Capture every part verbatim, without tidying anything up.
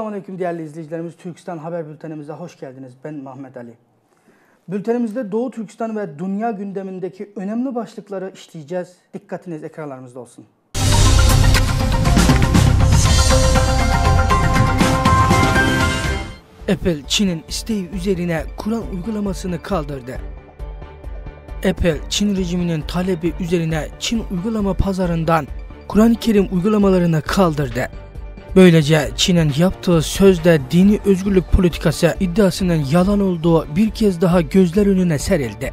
Selamünaleyküm değerli izleyicilerimiz. Türkistan Haber Bültenimize hoş geldiniz. Ben Mehmet Ali. Bültenimizde Doğu Türkistan ve dünya gündemindeki önemli başlıkları işleyeceğiz. Dikkatiniz ekranlarımızda olsun. Apple, Çin'in isteği üzerine Kur'an uygulamasını kaldırdı. Apple, Çin rejiminin talebi üzerine Çin uygulama pazarından Kur'an-ı Kerim uygulamalarını kaldırdı. Böylece Çin'in yaptığı sözde dini özgürlük politikası iddiasının yalan olduğu bir kez daha gözler önüne serildi.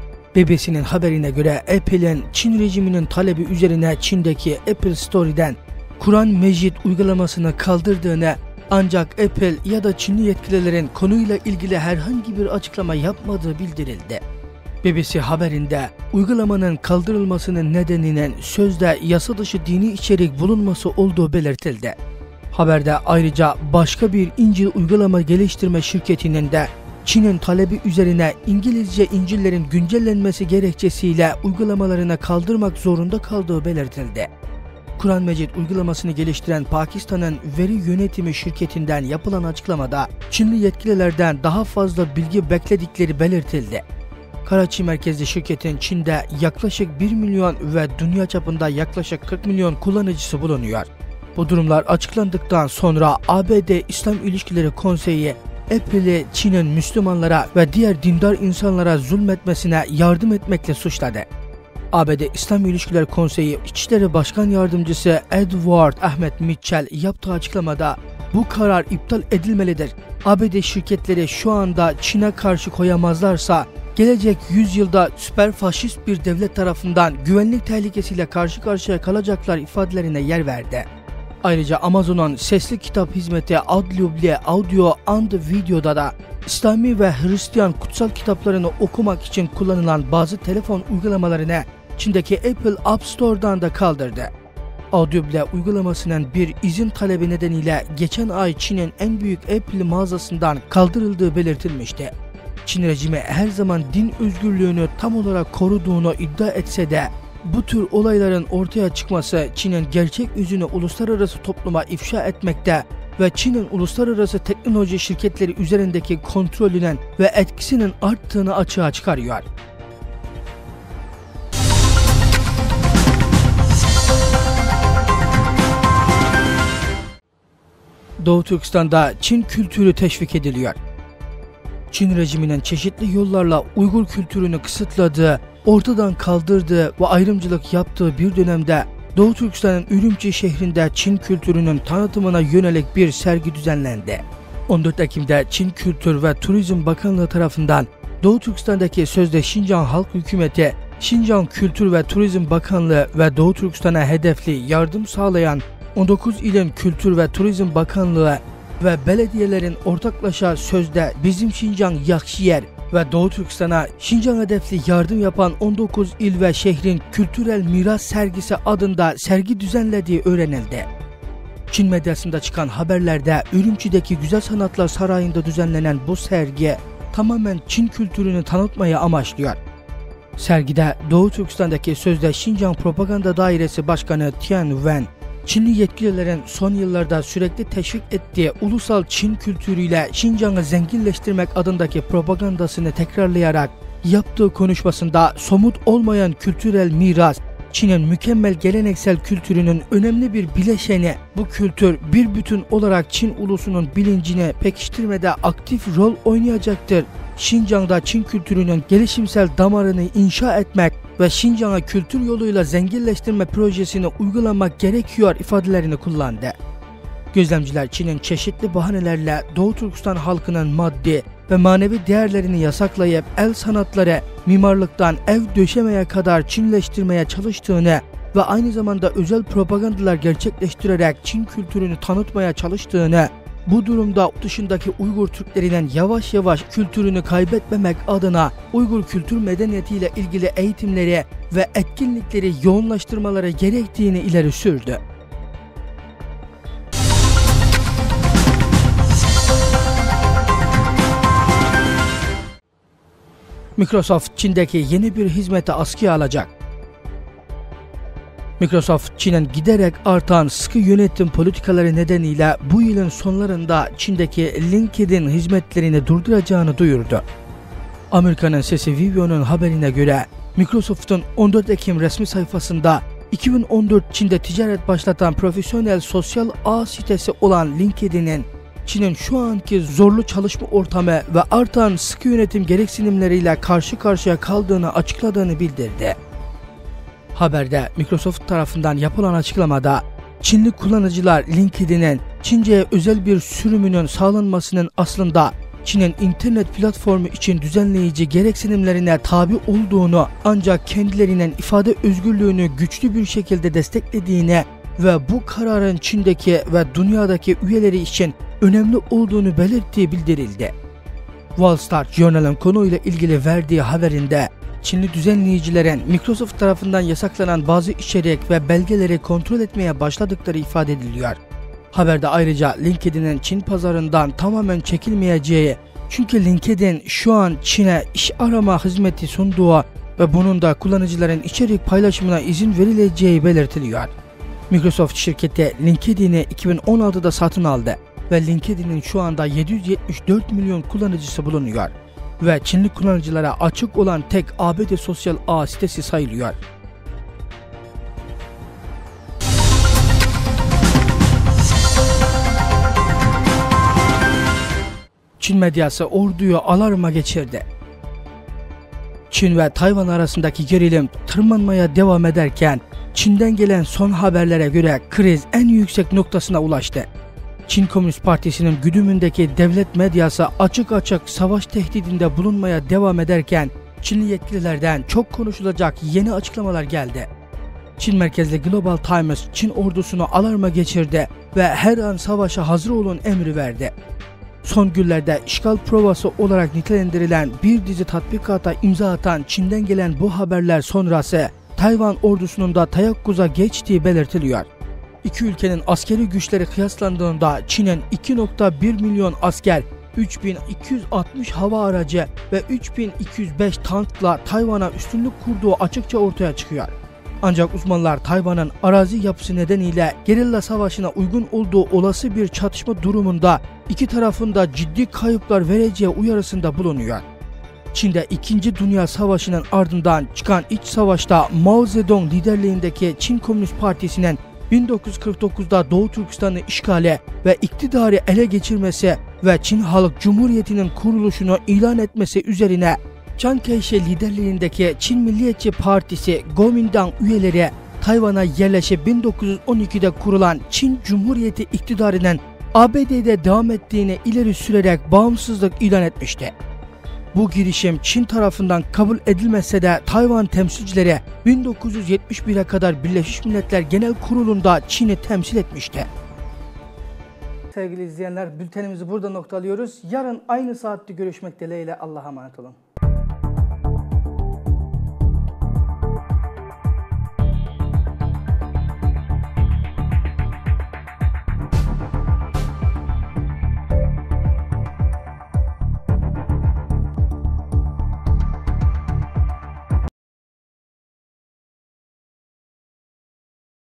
B B C'nin haberine göre Apple'in Çin rejiminin talebi üzerine Çin'deki Apple Store'den Kur'an Mecid uygulamasını kaldırdığını, ancak Apple ya da Çinli yetkililerin konuyla ilgili herhangi bir açıklama yapmadığı bildirildi. B B C haberinde uygulamanın kaldırılmasının nedeninin sözde yasa dışı dini içerik bulunması olduğu belirtildi. Haberde ayrıca başka bir İncil uygulama geliştirme şirketinin de Çin'in talebi üzerine İngilizce İncil'lerin güncellenmesi gerekçesiyle uygulamalarını kaldırmak zorunda kaldığı belirtildi. Kur'an Mecid uygulamasını geliştiren Pakistan'ın veri yönetimi şirketinden yapılan açıklamada Çinli yetkililerden daha fazla bilgi bekledikleri belirtildi. Karachi merkezli şirketin Çin'de yaklaşık bir milyon ve dünya çapında yaklaşık kırk milyon kullanıcısı bulunuyor. Bu durumlar açıklandıktan sonra A B D İslam İlişkileri Konseyi Apple'i Çin'in Müslümanlara ve diğer dindar insanlara zulmetmesine yardım etmekle suçladı. A B D İslam İlişkileri Konseyi İçişleri Başkan Yardımcısı Edward Ahmet Mitchell yaptığı açıklamada bu karar iptal edilmelidir. A B D şirketleri şu anda Çin'e karşı koyamazlarsa gelecek yüzyılda süper faşist bir devlet tarafından güvenlik tehlikesiyle karşı karşıya kalacaklar ifadelerine yer verdi. Ayrıca Amazon'un sesli kitap hizmeti Audible, Audio and Video'da da İslami ve Hristiyan kutsal kitaplarını okumak için kullanılan bazı telefon uygulamalarını Çin'deki Apple App Store'dan da kaldırdı. Audible uygulamasının bir izin talebi nedeniyle geçen ay Çin'in en büyük Apple mağazasından kaldırıldığı belirtilmişti. Çin rejimi her zaman din özgürlüğünü tam olarak koruduğunu iddia etse de bu tür olayların ortaya çıkması Çin'in gerçek yüzünü uluslararası topluma ifşa etmekte ve Çin'in uluslararası teknoloji şirketleri üzerindeki kontrolünün ve etkisinin arttığını açığa çıkarıyor. Doğu Türkistan'da Çin kültürü teşvik ediliyor. Çin rejiminin çeşitli yollarla Uygur kültürünü kısıtladığı, ortadan kaldırdığı ve ayrımcılık yaptığı bir dönemde Doğu Türkistan'ın Ürümçi şehrinde Çin kültürünün tanıtımına yönelik bir sergi düzenlendi. on dört Ekim'de Çin Kültür ve Turizm Bakanlığı tarafından Doğu Türkistan'daki sözde Şincan Halk Hükümeti, Şincan Kültür ve Turizm Bakanlığı ve Doğu Türkistan'a hedefli yardım sağlayan on dokuz ilin Kültür ve Turizm Bakanlığı ve belediyelerin ortaklaşa sözde Bizim Şincan Yakşiyer ve Doğu Türkistan'a Şincan hedefli yardım yapan on dokuz il ve şehrin kültürel miras sergisi adında sergi düzenlediği öğrenildi. Çin medyasında çıkan haberlerde Ürümçi'deki Güzel Sanatlar Sarayı'nda düzenlenen bu sergi tamamen Çin kültürünü tanıtmayı amaçlıyor. Sergide Doğu Türkistan'daki sözde Şincan Propaganda Dairesi Başkanı Tian Wen, Çinli yetkililerin son yıllarda sürekli teşvik ettiği ulusal Çin kültürüyle Şincan'ı zenginleştirmek adındaki propagandasını tekrarlayarak yaptığı konuşmasında somut olmayan kültürel miras, Çin'in mükemmel geleneksel kültürünün önemli bir bileşeni, bu kültür bir bütün olarak Çin ulusunun bilincini pekiştirmede aktif rol oynayacaktır. Şincan'da Çin kültürünün gelişimsel damarını inşa etmek ve Şincan'a kültür yoluyla zenginleştirme projesini uygulamak gerekiyor ifadelerini kullandı. Gözlemciler Çin'in çeşitli bahanelerle Doğu Türkistan halkının maddi ve manevi değerlerini yasaklayıp el sanatları, mimarlıktan ev döşemeye kadar Çinleştirmeye çalıştığını ve aynı zamanda özel propagandalar gerçekleştirerek Çin kültürünü tanıtmaya çalıştığını, bu durumda dışındaki Uygur Türklerinin yavaş yavaş kültürünü kaybetmemek adına Uygur kültür medeniyetiyle ilgili eğitimleri ve etkinlikleri yoğunlaştırmaları gerektiğini ileri sürdü. Microsoft Çin'deki yeni bir hizmeti askıya alacak. Microsoft, Çin'in giderek artan sıkı yönetim politikaları nedeniyle bu yılın sonlarında Çin'deki LinkedIn hizmetlerini durduracağını duyurdu. Amerika'nın sesi Vivo'nun haberine göre Microsoft'un on dört Ekim resmi sayfasında iki bin on dört Çin'de ticaret başlatan profesyonel sosyal ağ sitesi olan LinkedIn'in Çin'in şu anki zorlu çalışma ortamı ve artan sıkı yönetim gereksinimleriyle karşı karşıya kaldığını açıkladığını bildirdi. Haberde Microsoft tarafından yapılan açıklamada Çinli kullanıcılar LinkedIn'in Çince'ye özel bir sürümünün sağlanmasının aslında Çin'in internet platformu için düzenleyici gereksinimlerine tabi olduğunu, ancak kendilerinin ifade özgürlüğünü güçlü bir şekilde desteklediğini ve bu kararın Çin'deki ve dünyadaki üyeleri için önemli olduğunu belirttiği bildirildi. Wall Street Journal'ın konuyla ilgili verdiği haberinde Çinli düzenleyicilerin Microsoft tarafından yasaklanan bazı içerik ve belgeleri kontrol etmeye başladıkları ifade ediliyor. Haberde ayrıca LinkedIn'in Çin pazarından tamamen çekilmeyeceği, çünkü LinkedIn şu an Çin'e iş arama hizmeti sunduğu ve bunun da kullanıcıların içerik paylaşımına izin verileceği belirtiliyor. Microsoft şirketi LinkedIn'i iki bin on altıda satın aldı ve LinkedIn'in şu anda yedi yüz yetmiş dört milyon kullanıcısı bulunuyor ve Çinli kullanıcılara açık olan tek A B D sosyal ağ sitesi sayılıyor. Çin medyası orduyu alarma geçirdi. Çin ve Tayvan arasındaki gerilim tırmanmaya devam ederken Çin'den gelen son haberlere göre kriz en yüksek noktasına ulaştı. Çin Komünist Partisi'nin güdümündeki devlet medyası açık açık savaş tehdidinde bulunmaya devam ederken Çinli yetkililerden çok konuşulacak yeni açıklamalar geldi. Çin merkezli Global Times Çin ordusunu alarma geçirdi ve her an savaşa hazır olun emri verdi. Son günlerde işgal provası olarak nitelendirilen bir dizi tatbikata imza atan Çin'den gelen bu haberler sonrası Tayvan ordusunun da teyakkuza geçtiği belirtiliyor. İki ülkenin askeri güçleri kıyaslandığında Çin'in iki nokta bir milyon asker, üç bin iki yüz altmış hava aracı ve üç bin iki yüz beş tankla Tayvan'a üstünlük kurduğu açıkça ortaya çıkıyor. Ancak uzmanlar Tayvan'ın arazi yapısı nedeniyle gerilla savaşına uygun olduğu olası bir çatışma durumunda iki tarafın da ciddi kayıplar vereceği uyarısında bulunuyor. Çin'de İkinci Dünya Savaşı'nın ardından çıkan iç savaşta Mao Zedong liderliğindeki Çin Komünist Partisi'nin bin dokuz yüz kırk dokuzda Doğu Türkistan'ı işgale ve iktidarı ele geçirmesi ve Çin Halk Cumhuriyeti'nin kuruluşunu ilan etmesi üzerine Chiang Kai-shek liderliğindeki Çin Milliyetçi Partisi Kuomintang üyeleri Tayvan'a yerleşip bin dokuz yüz on ikide kurulan Çin Cumhuriyeti iktidarının A B D'de devam ettiğini ileri sürerek bağımsızlık ilan etmişti. Bu girişim Çin tarafından kabul edilmese de Tayvan temsilcileri bin dokuz yüz yetmiş bire kadar Birleşmiş Milletler Genel Kurulu'nda Çin'i temsil etmişti. Sevgili izleyenler, bültenimizi burada noktalıyoruz. Yarın aynı saatte görüşmek dileğiyle Allah'a emanet olun.